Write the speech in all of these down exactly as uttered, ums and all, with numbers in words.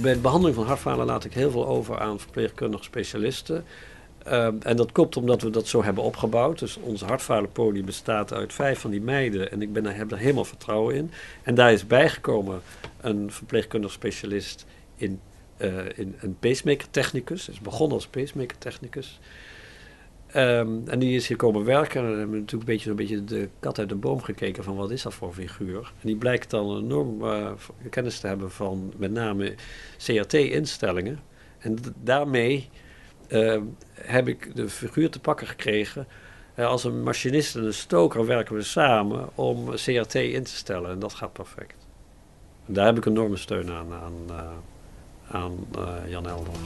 bij de behandeling van hartfalen laat ik heel veel over aan verpleegkundige specialisten. Uh, en dat komt omdat we dat zo hebben opgebouwd. Dus onze hartfalenpolie bestaat uit vijf van die meiden. En ik ben daar, heb daar helemaal vertrouwen in. En daar is bijgekomen een verpleegkundig specialist in, uh, in een pacemaker technicus. Is begonnen als pacemaker technicus. Um, en die is hier komen werken. En we hebben natuurlijk een beetje, een beetje de kat uit de boom gekeken van wat is dat voor figuur. En die blijkt dan enorm uh, kennis te hebben van met name C R T-instellingen. En d- daarmee uh, heb ik de figuur te pakken gekregen. Uh, als een machinist en een stoker werken we samen om C R T in te stellen. En dat gaat perfect. En daar heb ik enorme steun aan, aan, uh, aan uh, Jan Elders.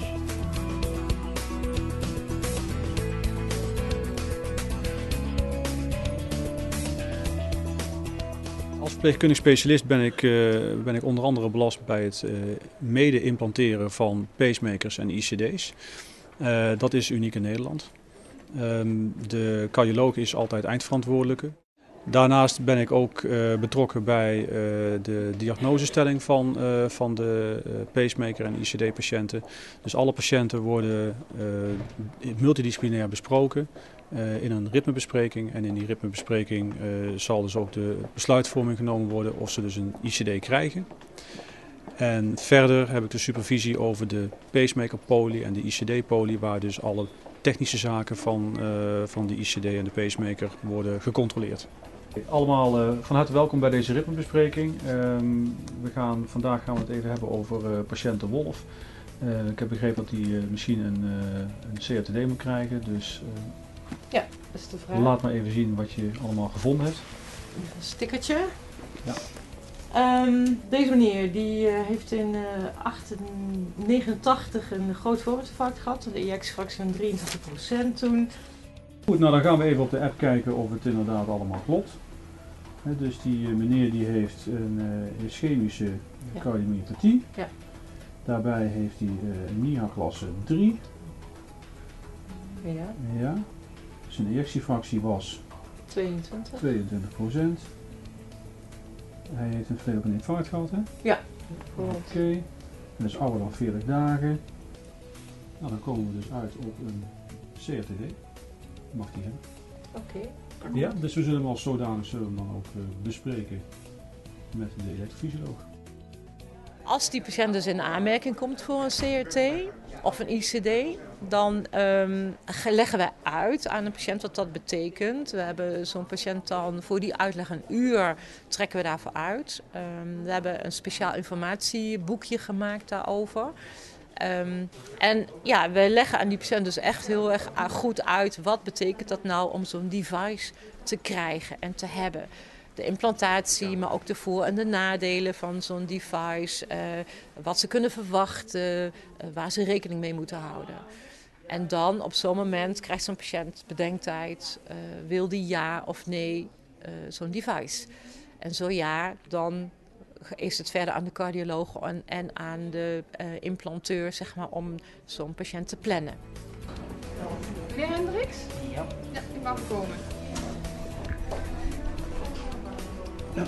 Als verpleegkundig specialist ben ik, uh, ben ik onder andere belast bij het uh, mede-implanteren van pacemakers en I C D's. Uh, dat is uniek in Nederland. Um, de cardioloog is altijd eindverantwoordelijke. Daarnaast ben ik ook uh, betrokken bij uh, de diagnosestelling van, uh, van de uh, pacemaker en I C D-patiënten. Dus alle patiënten worden uh, multidisciplinair besproken uh, in een ritmebespreking. En in die ritmebespreking uh, zal dus ook de besluitvorming genomen worden of ze dus een I C D krijgen. En verder heb ik de supervisie over de pacemaker-polie en de I C D-polie, waar dus alle technische zaken van, uh, van de I C D en de pacemaker worden gecontroleerd. Allemaal uh, van harte welkom bij deze ritmebespreking. Um, we gaan, vandaag gaan we het even hebben over uh, patiënt De Wolf. Uh, ik heb begrepen dat hij uh, misschien een, uh, een C R T D moet krijgen, dus uh, ja, dat is de vraag. Laat maar even zien wat je allemaal gevonden hebt. Een stickertje. Ja. Um, deze meneer die uh, heeft in uh, achttien negenentachtig een groot voorhoofdinfarct gehad, een ejectiefractie van drieëntwintig procent toen. Goed, nou dan gaan we even op de app kijken of het inderdaad allemaal klopt. He, dus die uh, meneer die heeft een uh, ischemische ja. cardiomyopathie. Ja. Daarbij heeft hij uh, een N I A klasse drie. Ja. Ja. Zijn ejectiefractie was tweeëntwintig. tweeëntwintig procent. Hij heeft een verleden op een infarct gehad, hè? Ja. Oké. Okay. Dat is ouder dan veertig dagen. Nou, dan komen we dus uit op een C R T D. Mag die hebben. Oké. Okay. Ja, dus we zullen hem als zodanig zullen we hem dan ook uh, bespreken met de elektrofysioloog. Als die patiënt dus in aanmerking komt voor een C R T of een I C D, dan um, leggen we uit aan een patiënt wat dat betekent. We hebben zo'n patiënt dan voor die uitleg een uur trekken we daarvoor uit. Um, we hebben een speciaal informatieboekje gemaakt daarover. Um, en ja, we leggen aan die patiënt dus echt heel erg goed uit wat betekent dat nou om zo'n device te krijgen en te hebben. De implantatie, maar ook de voor- en de nadelen van zo'n device. Uh, wat ze kunnen verwachten, uh, waar ze rekening mee moeten houden. En dan op zo'n moment krijgt zo'n patiënt bedenktijd. Uh, wil die ja of nee uh, zo'n device? En zo ja, dan is het verder aan de cardioloog en, en aan de uh, implanteur, zeg maar, om zo'n patiënt te plannen. Meneer Hendricks? Ja. Ja, ik mag komen. Ja.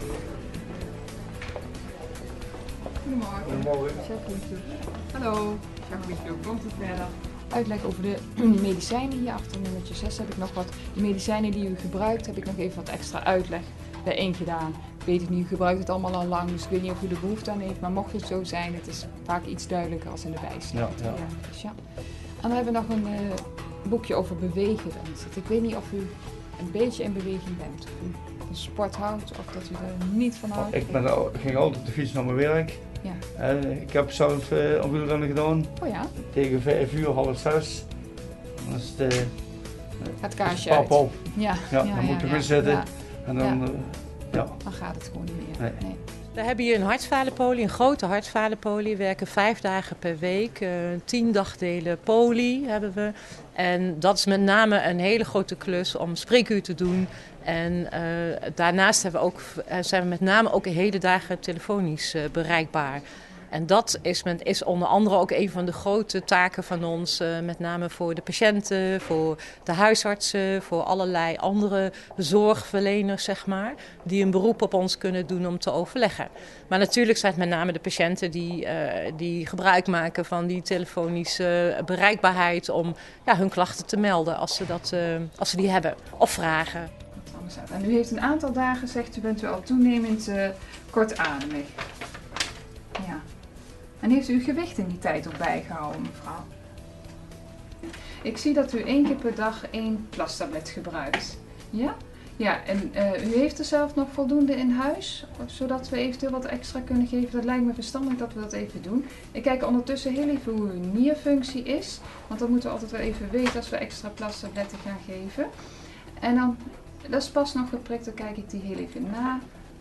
Goedemorgen. Goedemorgen. Hallo. Jacques komt het verder. Uitleg over de medicijnen hier achter nummertje zes heb ik nog wat. De medicijnen die u gebruikt heb ik nog even wat extra uitleg bijeen gedaan. Ik weet het niet, u gebruikt het allemaal al lang, dus ik weet niet of u er behoefte aan heeft. Maar mocht het zo zijn, het is vaak iets duidelijker als in de bijstand. Ja, ja. Ja, dus ja. En dan hebben we nog een uh, boekje over bewegen. Ik weet niet of u een beetje in beweging bent. Of u van sport houdt of dat u er niet van houdt. Ik ben, al- ging altijd op de fiets naar mijn werk. Ja. En ik heb zelf uh, een wielrennen gedaan. Oh ja? Tegen vijf uur, half zes. Dan is het uh, Het kaarsje pap uit. op. Ja, Ja, dan moet je goed zitten. Ja. En dan, Ja. uh, ja. Dan gaat het gewoon niet meer. Nee. Nee. We hebben hier een hartfalenpolie, een grote hartfalenpolie. We werken vijf dagen per week, uh, tien dagdelen poli hebben we. En dat is met name een hele grote klus om spreekuur te doen. En uh, daarnaast hebben we ook, zijn we met name ook hele dagen telefonisch uh, bereikbaar. En dat is, met, is onder andere ook een van de grote taken van ons, uh, met name voor de patiënten, voor de huisartsen, voor allerlei andere zorgverleners, zeg maar, die een beroep op ons kunnen doen om te overleggen. Maar natuurlijk zijn het met name de patiënten die, uh, die gebruik maken van die telefonische bereikbaarheid om ja, hun klachten te melden als ze, dat, uh, als ze die hebben of vragen. En u heeft een aantal dagen, zegt u, bent u al toenemend uh, kortademig. Ja. En heeft u uw gewicht in die tijd ook bijgehouden, mevrouw? Ik zie dat u één keer per dag één plastablet gebruikt. Ja? Ja, en uh, u heeft er zelf nog voldoende in huis, zodat we eventueel wat extra kunnen geven. Dat lijkt me verstandig dat we dat even doen. Ik kijk ondertussen heel even hoe uw nierfunctie is, want dat moeten we altijd wel even weten als we extra plastabletten gaan geven. En dan, dat is pas nog geprikt, dan kijk ik die heel even na.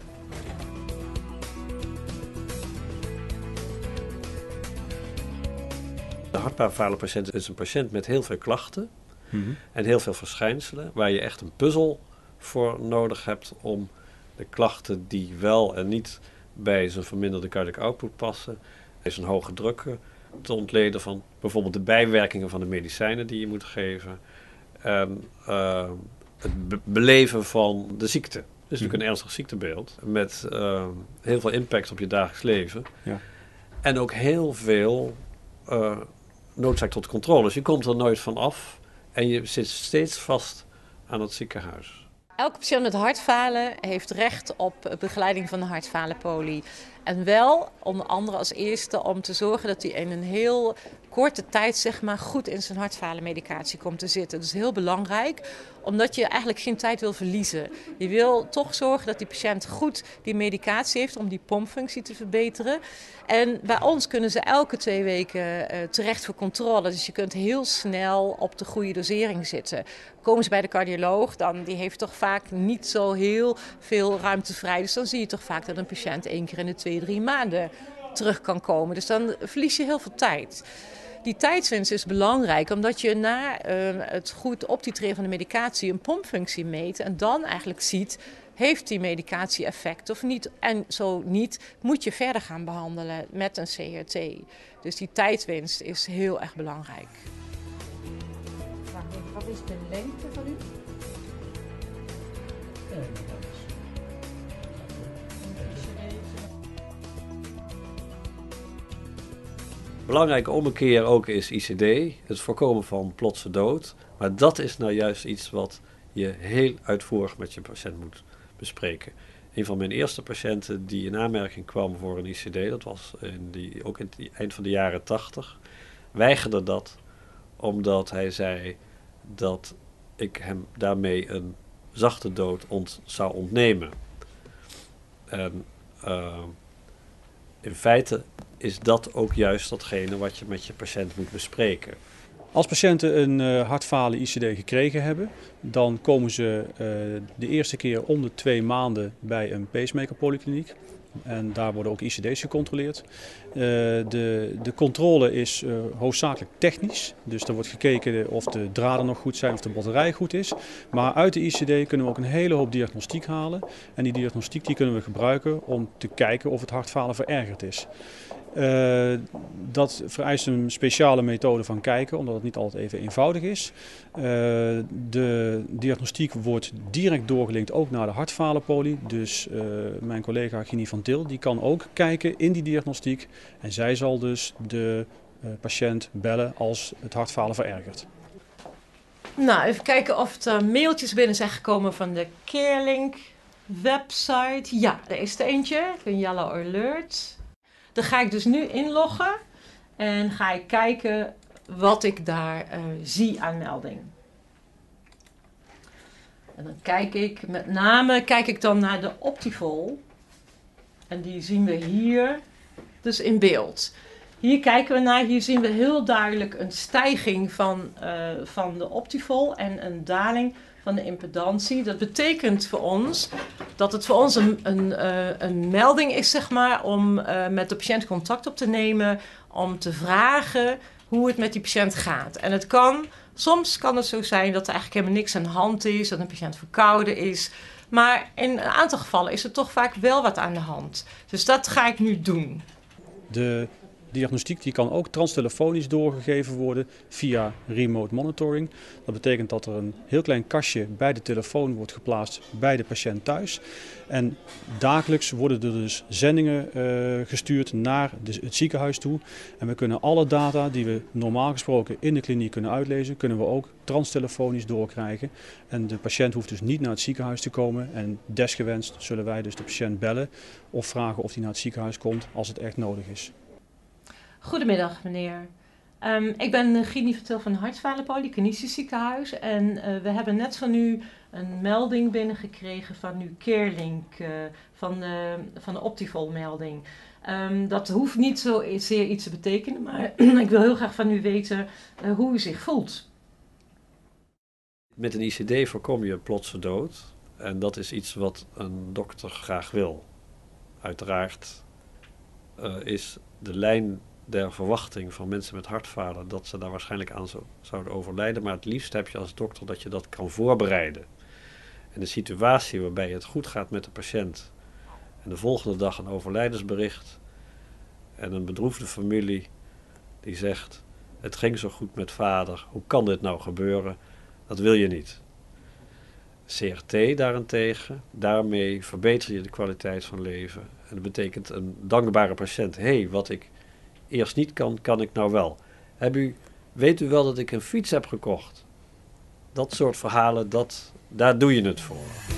De hartfalen patiënt is een patiënt met heel veel klachten Mm-hmm. en heel veel verschijnselen, waar je echt een puzzel voor nodig hebt om de klachten die wel en niet bij zijn verminderde cardiac output passen, bij zijn hoge drukken, te ontleden van bijvoorbeeld de bijwerkingen van de medicijnen die je moet geven en uh, het be- beleven van de ziekte. Het is natuurlijk een ernstig ziektebeeld met uh, heel veel impact op je dagelijks leven. Ja. En ook heel veel uh, noodzaak tot controle. Dus je komt er nooit van af en je zit steeds vast aan het ziekenhuis. Elke patiënt met hartfalen heeft recht op begeleiding van de hartfalenpolie. En wel onder andere als eerste om te zorgen dat hij in een heel korte tijd zeg maar, goed in zijn hartfalenmedicatie komt te zitten. Dat is heel belangrijk, omdat je eigenlijk geen tijd wil verliezen. Je wil toch zorgen dat die patiënt goed die medicatie heeft om die pompfunctie te verbeteren. En bij ons kunnen ze elke twee weken uh, terecht voor controle. Dus je kunt heel snel op de goede dosering zitten. Komen ze bij de cardioloog, dan die heeft toch vaak niet zo heel veel ruimte vrij. Dus dan zie je toch vaak dat een patiënt één keer in de twee, drie maanden terug kan komen. Dus dan verlies je heel veel tijd. Die tijdswinst is belangrijk, omdat je na uh, het goed optitreren van de medicatie een pompfunctie meet en dan eigenlijk ziet, heeft die medicatie effect of niet? En zo niet, moet je verder gaan behandelen met een C R T. Dus die tijdwinst is heel erg belangrijk. Wat is de lengte van u? Belangrijke ommekeer ook is I C D, het voorkomen van plotse dood. Maar dat is nou juist iets wat je heel uitvoerig met je patiënt moet bespreken. Een van mijn eerste patiënten die in aanmerking kwam voor een I C D, dat was in die, ook in het eind van de jaren tachtig, weigerde dat omdat hij zei dat ik hem daarmee een zachte dood ont, zou ontnemen. En uh, in feite is dat ook juist datgene wat je met je patiënt moet bespreken. Als patiënten een uh, hartfalen I C D gekregen hebben, dan komen ze uh, de eerste keer om de twee maanden bij een pacemaker polykliniek. En daar worden ook I C D's gecontroleerd. Uh, de, de controle is uh, hoofdzakelijk technisch. Dus er wordt gekeken of de draden nog goed zijn, of de batterij goed is. Maar uit de I C D kunnen we ook een hele hoop diagnostiek halen. En die diagnostiek die kunnen we gebruiken om te kijken of het hartfalen verergerd is. Uh, dat vereist een speciale methode van kijken, omdat het niet altijd even eenvoudig is. Uh, de diagnostiek wordt direct doorgelinkt ook naar de hartfalenpolie. Dus uh, mijn collega Ginny van Til die kan ook kijken in die diagnostiek. En zij zal dus de uh, patiënt bellen als het hartfalen verergert. Nou, even kijken of er mailtjes binnen zijn gekomen van de CareLink website. Ja, er is er eentje, een yellow alert. Dan ga ik dus nu inloggen en ga ik kijken wat ik daar uh, zie aan melding. En dan kijk ik, met name kijk ik dan naar de Optifol. En die zien we hier dus in beeld. Hier kijken we naar, hier zien we heel duidelijk een stijging van, uh, van de Optifol en een daling van de impedantie. Dat betekent voor ons dat het voor ons een, een, uh, een melding is, zeg maar, om uh, met de patiënt contact op te nemen, om te vragen hoe het met die patiënt gaat. En het kan, soms kan het zo zijn dat er eigenlijk helemaal niks aan de hand is, dat een patiënt verkouden is. Maar in een aantal gevallen is er toch vaak wel wat aan de hand. Dus dat ga ik nu doen. De diagnostiek die kan ook transtelefonisch doorgegeven worden via remote monitoring. Dat betekent dat er een heel klein kastje bij de telefoon wordt geplaatst bij de patiënt thuis. En dagelijks worden er dus zendingen uh, gestuurd naar de, het ziekenhuis toe. En we kunnen alle data die we normaal gesproken in de kliniek kunnen uitlezen, kunnen we ook transtelefonisch doorkrijgen. En de patiënt hoeft dus niet naar het ziekenhuis te komen. En desgewenst zullen wij dus de patiënt bellen of vragen of hij naar het ziekenhuis komt als het echt nodig is. Goedemiddag meneer. Um, ik ben Gini Vertel van Hartfalen Klinisch Ziekenhuis en uh, we hebben net van u een melding binnengekregen van uw CareLink, uh, van, uh, van de Optifol melding. Um, dat hoeft niet zo zeer iets te betekenen, maar ik wil heel graag van u weten uh, hoe u zich voelt. Met een I C D voorkom je plotse dood en dat is iets wat een dokter graag wil. Uiteraard uh, is de lijn der verwachting van mensen met hartfalen dat ze daar waarschijnlijk aan zo, zouden overlijden. Maar het liefst heb je als dokter dat je dat kan voorbereiden. En de situatie waarbij het goed gaat met de patiënt en de volgende dag een overlijdensbericht en een bedroefde familie die zegt: het ging zo goed met vader, hoe kan dit nou gebeuren? Dat wil je niet. C R T daarentegen, daarmee verbeter je de kwaliteit van leven. En dat betekent een dankbare patiënt. Hé, hey, wat ik eerst niet kan, kan ik nou wel. Heb u, weet u wel dat ik een fiets heb gekocht? Dat soort verhalen, dat, daar doe je het voor.